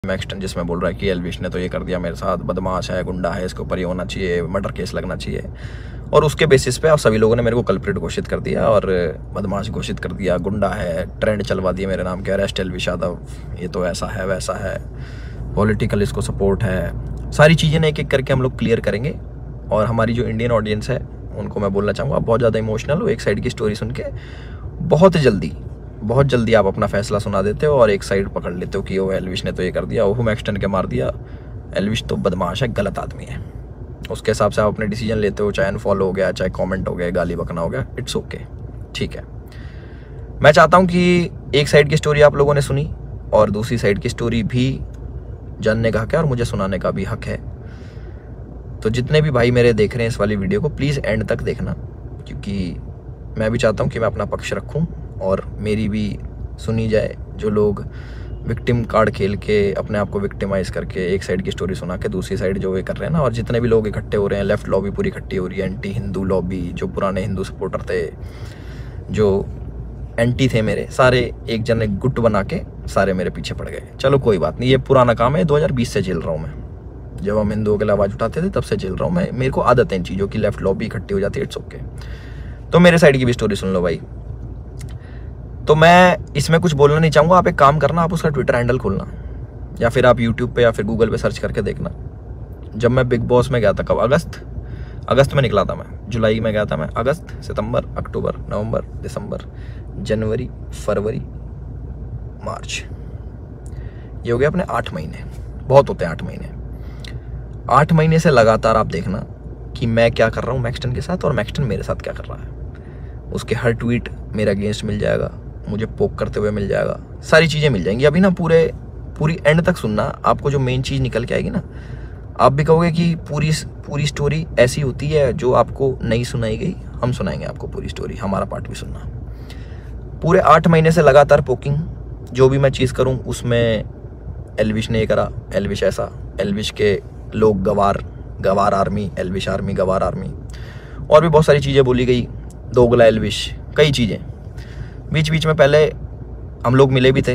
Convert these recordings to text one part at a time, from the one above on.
Maxton जिसमें बोल रहा है कि एल्विश ने तो ये कर दिया मेरे साथ, बदमाश है, गुंडा है, इसके ऊपर ये होना चाहिए, मर्डर केस लगना चाहिए। और उसके बेसिस पे आप सभी लोगों ने मेरे को कल्प्रिट घोषित कर दिया और बदमाश घोषित कर दिया, गुंडा है, ट्रेंड चलवा दिया मेरे नाम के, अरेस्ट एल्विश यादव, ये तो ऐसा है वैसा है, पॉलिटिकल इसको सपोर्ट है। सारी चीज़ें एक एक करके हम लोग क्लियर करेंगे। और हमारी जो इंडियन ऑडियंस है उनको मैं बोलना चाहूँगा, आप बहुत ज़्यादा इमोशनल हो, एक साइड की स्टोरी सुन के बहुत जल्दी आप अपना फैसला सुना देते हो और एक साइड पकड़ लेते हो कि वो एल्विश ने तो ये कर दिया, वो मैक्सटन के मार दिया, एल्विश तो बदमाश है, गलत आदमी है। उसके हिसाब से आप अपने डिसीजन लेते हो, चाहे अनफॉलो हो गया, चाहे कमेंट हो गया, गाली बकना हो गया, इट्स ओके, ठीक है। मैं चाहता हूँ कि एक साइड की स्टोरी आप लोगों ने सुनी और दूसरी साइड की स्टोरी भी जानने का हक है और मुझे सुनाने का भी हक है। तो जितने भी भाई मेरे देख रहे हैं इस वाली वीडियो को, प्लीज़ एंड तक देखना, क्योंकि मैं भी चाहता हूँ कि मैं अपना पक्ष रखूँ और मेरी भी सुनी जाए। जो लोग विक्टिम कार्ड खेल के अपने आप को विक्टिमाइज करके एक साइड की स्टोरी सुना के दूसरी साइड जो ये कर रहे हैं ना, और जितने भी लोग इकट्ठे हो रहे हैं, लेफ्ट लॉबी पूरी इकट्ठी हो रही है, एंटी हिंदू लॉबी, जो पुराने हिंदू सपोर्टर थे, जो एंटी थे मेरे, सारे एक जन एक गुट बना के सारे मेरे पीछे पड़ गए। चलो कोई बात नहीं, ये पुराना काम है, 2020 से झेल रहा हूँ मैं। जब हम हिंदुओं के लिए आवाज़ उठाते थे तब से झेल रहा हूँ मैं, मेरे को आदत है इन चीज़ों की, लेफ्ट लॉबी इकट्ठी हो जाती है, इट्स ओके। तो मेरे साइड की भी स्टोरी सुन लो भाई। तो मैं इसमें कुछ बोलना नहीं चाहूँगा, आप एक काम करना, आप उसका ट्विटर हैंडल खोलना या फिर आप यूट्यूब पे या फिर गूगल पे सर्च करके देखना। जब मैं बिग बॉस में गया था, कब, अगस्त में निकला था मैं, जुलाई में गया था मैं, अगस्त, सितंबर, अक्टूबर, नवंबर, दिसंबर, जनवरी, फरवरी, मार्च, ये हो गया अपने 8 महीने। बहुत होते हैं 8 महीने। 8 महीने से लगातार आप देखना कि मैं क्या कर रहा हूँ मैक्सटन के साथ और मैक्सटन मेरे साथ क्या कर रहा है। उसके हर ट्वीट मेरे अगेंस्ट मिल जाएगा, मुझे पोक करते हुए मिल जाएगा, सारी चीज़ें मिल जाएंगी। अभी ना पूरी एंड तक सुनना, आपको जो मेन चीज़ निकल के आएगी ना, आप भी कहोगे कि पूरी स्टोरी ऐसी होती है जो आपको नहीं सुनाई गई, हम सुनाएंगे आपको पूरी स्टोरी, हमारा पार्ट भी सुनना। पूरे 8 महीने से लगातार पोकिंग, जो भी मैं चीज़ करूँ उसमें एल्विश ने ये करा, एल्विश ऐसा, एल्विश के लोग गवार आर्मी, एल्विश आर्मी, गवार आर्मी, और भी बहुत सारी चीज़ें बोली गई, दोगला एल्विश, कई चीज़ें। बीच में पहले हम लोग मिले भी थे,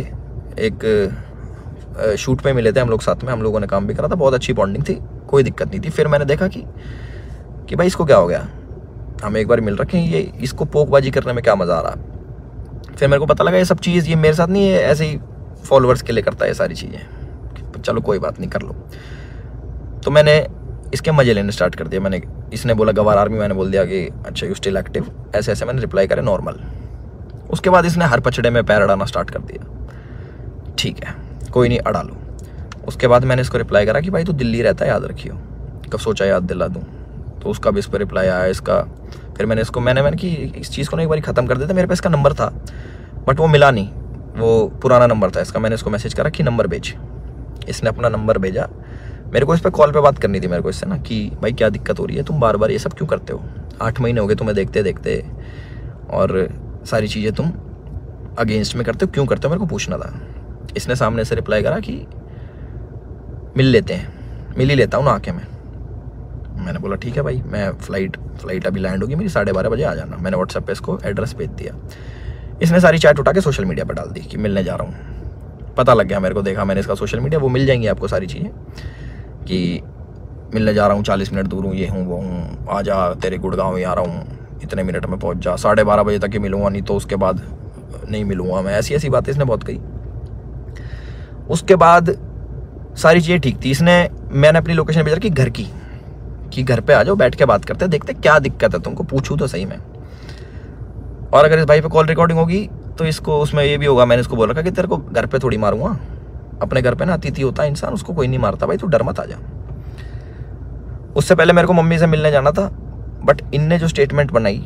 एक शूट पे मिले थे हम लोग साथ में, हम लोगों ने काम भी करा था, बहुत अच्छी बॉन्डिंग थी, कोई दिक्कत नहीं थी। फिर मैंने देखा कि भाई इसको क्या हो गया, हम एक बार मिल रखे हैं, ये इसको पोकबाजी करने में क्या मज़ा आ रहा। फिर मेरे को पता लगा ये सब चीज़ ये मेरे साथ नहीं है, ऐसे ही फॉलोअर्स के लिए करता है सारी चीज़ें, चलो कोई बात नहीं, कर लो। तो मैंने इसके मजे लेने स्टार्ट कर दिया। इसने बोला गवार आर्मी, मैंने बोल दिया कि अच्छा यू स्टिल एक्टिव, ऐसे ऐसे मैंने रिप्लाई करे नॉर्मल। उसके बाद इसने हर पचड़े में पैर अड़ाना स्टार्ट कर दिया, ठीक है कोई नहीं, अड़ा लो। उसके बाद मैंने इसको रिप्लाई करा कि भाई तू दिल्ली रहता है, याद रखियो, कब सोचा याद दिला दूँ। तो उसका भी इस पर रिप्लाई आया इसका। फिर मैंने इसको मैंने कि इस चीज़ को ना एक बार ख़त्म कर देता, मेरे पास इसका नंबर था बट वो मिला नहीं, वो पुराना नंबर था इसका। मैंने इसको मैसेज करा कि नंबर भेज, इसने अपना नंबर भेजा। मेरे को इस पर कॉल पे बात करनी थी मेरे को इससे ना, कि भाई क्या दिक्कत हो रही है, तुम बार बार ये सब क्यों करते हो, 8 महीने हो गए तुम्हें देखते देखते, और सारी चीज़ें तुम अगेंस्ट में करते हो, क्यों करते हो, मेरे को पूछना था। इसने सामने से रिप्लाई करा कि मिल लेते हैं, मिल ही लेता हूँ ना आके मैं। मैंने बोला ठीक है भाई, मैं फ्लाइट अभी लैंड होगी मेरी, 12:30 बजे आ जाना। मैंने व्हाट्सएप पे इसको एड्रेस भेज दिया। इसने सारी चैट उठा के सोशल मीडिया पर डाल दी कि मिलने जा रहा हूँ। पता लग गया मेरे को, देखा मैंने इसका सोशल मीडिया, वो मिल जाएंगी आपको सारी चीज़ें कि मिलने जा रहा हूँ, 40 मिनट दूर हूँ, ये हूँ वो हूँ, आ जा तेरे गुड़गांव ही आ रहा हूँ, इतने मिनट में पहुँच जा, 12:30 बजे तक ही मिलूँगा, नहीं तो उसके बाद नहीं मिलूँगा मैं। ऐसी बातें इसने बहुत कही। उसके बाद सारी चीज़ें ठीक थी। मैंने अपनी लोकेशन भेजा कि घर की, कि घर पे आ जाओ, बैठ के बात करते, देखते क्या दिक्कत है तुमको, पूछूँ तो सही मैं। और अगर इस भाई पे कॉल रिकॉर्डिंग होगी तो इसको उसमें ये भी होगा, मैंने इसको बोल रखा कि तेरे को घर पे थोड़ी मारूंगा, अपने घर पे ना अतिथि होता है इंसान, उसको कोई नहीं मारता भाई, तू डर मत आ जा। उससे पहले मेरे को मम्मी से मिलने जाना था, बट इनने जो स्टेटमेंट बनाई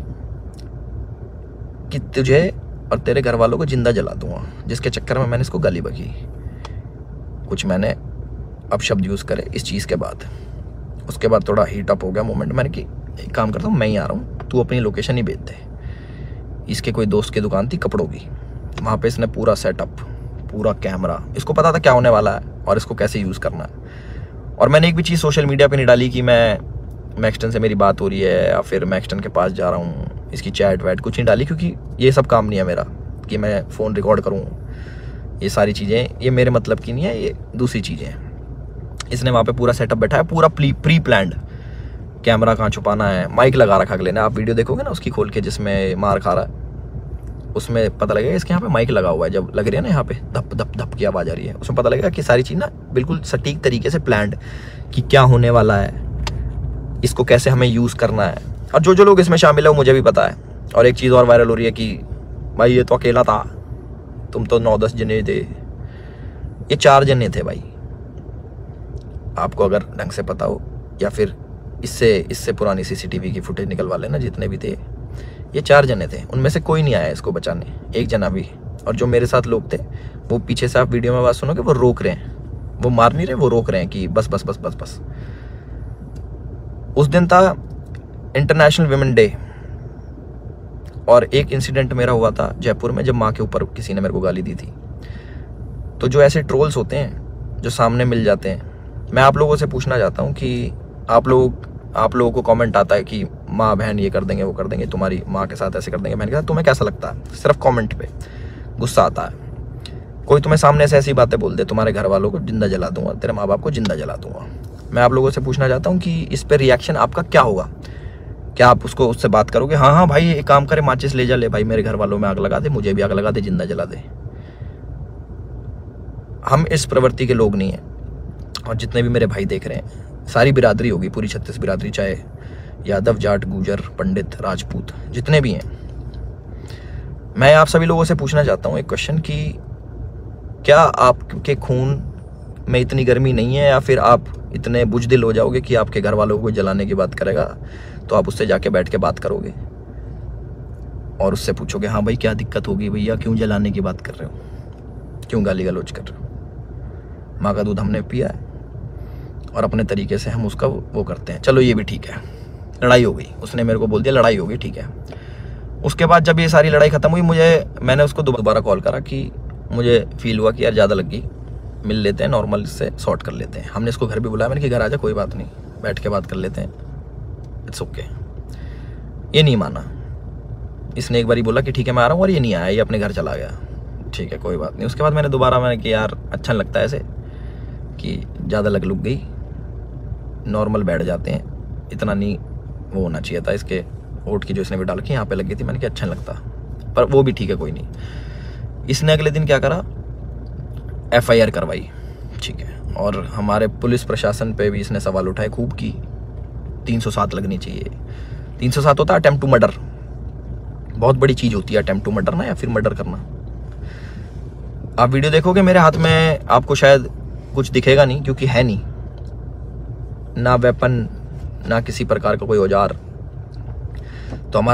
कि तुझे और तेरे घर वालों को जिंदा जला दूंगा, जिसके चक्कर में मैंने इसको गाली बकी, कुछ मैंने अपशब्द यूज़ करे इस चीज़ के बाद। उसके बाद थोड़ा हीट अप हो गया मोमेंट। मैंने कि एक काम करता हूँ, मैं ही आ रहा हूँ, तू अपनी लोकेशन ही भेज दे। इसके कोई दोस्त की दुकान थी कपड़ों की, वहाँ पे इसने पूरा सेटअप, पूरा कैमरा, इसको पता था क्या होने वाला है और इसको कैसे यूज़ करना है। और मैंने एक भी चीज़ सोशल मीडिया पे नहीं डाली कि मैं मैक्सटन से मेरी बात हो रही है या फिर मैक्सटन के पास जा रहा हूँ, इसकी चैट वैट कुछ नहीं डाली, क्योंकि ये सब काम नहीं है मेरा कि मैं फ़ोन रिकॉर्ड करूँ ये सारी चीज़ें ये मेरे मतलब की नहीं है, ये दूसरी चीज़ें हैं। इसने वहाँ पे पूरा सेटअप बैठाया, पूरा प्री प्लान्ड, कैमरा कहाँ छुपाना है, माइक लगा रखा अगले ने। आप वीडियो देखोगे ना उसकी खोल के जिसमें मार खा रहा है, उसमें पता लगेगा इसके यहाँ पे माइक लगा हुआ है। जब लग रही है ना यहाँ पे धप धप धप की आवाज़ आ रही है, उसमें पता लगेगा कि सारी चीज़ ना बिल्कुल सटीक तरीके से प्लान्ड, कि क्या होने वाला है, इसको कैसे हमें यूज़ करना है। और जो जो लोग इसमें शामिल है वो मुझे भी पता है। और एक चीज़ और वायरल हो रही है कि भाई ये तो अकेला था, तुम तो 9-10 जने थे। ये 4 जने थे भाई, आपको अगर ढंग से पता हो, या फिर इससे पुरानी CCTV की फुटेज निकलवा लेना, जितने भी थे ये 4 जने थे। उनमें से कोई नहीं आया इसको बचाने, एक जना भी। और जो मेरे साथ लोग थे वो पीछे से, आप वीडियो में बात सुनोगे, वो रोक रहे हैं, वो मार नहीं रहे, वो रोक रहे हैं कि बस बस बस बस बस। उस दिन था इंटरनेशनल विमेन डे, और एक इंसिडेंट मेरा हुआ था जयपुर में, जब माँ के ऊपर किसी ने मेरे को गाली दी थी। तो जो ऐसे ट्रोल्स होते हैं जो सामने मिल जाते हैं, मैं आप लोगों से पूछना चाहता हूँ कि आप लोगों को कमेंट आता है कि माँ बहन ये कर देंगे वो कर देंगे, तुम्हारी माँ के साथ ऐसे कर देंगे, बहन के साथ, तुम्हें कैसा लगता है? सिर्फ कमेंट पे गुस्सा आता है। कोई तुम्हें सामने से ऐसी बातें बोल दे, तुम्हारे घर वालों को जिंदा जला दूंगा, तेरे माँ बाप को जिंदा जला दूंगा। मैं आप लोगों से पूछना चाहता हूँ कि इस पर रिएक्शन आपका क्या होगा? क्या आप उससे बात करोगे, हाँ हाँ भाई एक काम करे, माचिस ले जा, ले भाई मेरे घर वालों में आग लगा दे, मुझे भी आग लगा दे, जिंदा जला दे? हम इस प्रवृत्ति के लोग नहीं हैं। और जितने भी मेरे भाई देख रहे हैं, सारी बिरादरी होगी, पूरी 36 बिरादरी, चाहे यादव, जाट, गुजर, पंडित, राजपूत, जितने भी हैं, मैं आप सभी लोगों से पूछना चाहता हूँ एक क्वेश्चन कि क्या आपके खून में इतनी गर्मी नहीं है, या फिर आप इतने बुजदिल हो जाओगे कि आपके घर वालों को जलाने की बात करेगा तो आप उससे जाके बैठ के बात करोगे और उससे पूछोगे, हाँ भाई क्या दिक्कत होगी भैया, क्यों जलाने की बात कर रहे हो, क्यों गाली गलौज कर रहे हो? माँ का दूध हमने पिया है और अपने तरीके से हम उसका वो करते हैं। चलो ये भी ठीक है, लड़ाई हो गई, उसने मेरे को बोल दिया लड़ाई हो गई, ठीक है। उसके बाद जब ये सारी लड़ाई खत्म हुई, मैंने उसको दोबारा कॉल करा कि मुझे फील हुआ कि यार ज़्यादा लग गई, मिल लेते हैं, नॉर्मल से सॉर्ट कर लेते हैं। हमने इसको घर भी बुलाया, मैंने कि घर आ जा, कोई बात नहीं, बैठ के बात कर लेते हैं, इट्स ओके। ये नहीं माना, इसने एक बारी बोला कि ठीक है मैं आ रहा हूँ, और ये नहीं आया, ये अपने घर चला गया, ठीक है कोई बात नहीं। उसके बाद मैंने कि यार अच्छा नहीं लगता ऐसे कि ज़्यादा लग गई, नॉर्मल बैठ जाते हैं, इतना नहीं वो होना चाहिए था। इसके ओट की जो इसने भी डाल के यहाँ पे लग गई थी, मैंने कहा अच्छा नहीं लगता, पर वो भी ठीक है कोई नहीं। इसने अगले दिन क्या करा, FIR करवाई, ठीक है। और हमारे पुलिस प्रशासन पे भी इसने सवाल उठाए खूब की 307 लगनी चाहिए। 307 होता है अटेम्प्ट टू मर्डर, बहुत बड़ी चीज़ होती है अटेम्प्ट टू मर्डर ना, या फिर मर्डर करना। आप वीडियो देखोगे मेरे हाथ में, आपको शायद कुछ दिखेगा नहीं, क्योंकि है नहीं ना वेपन, ना किसी प्रकार का कोई औजार,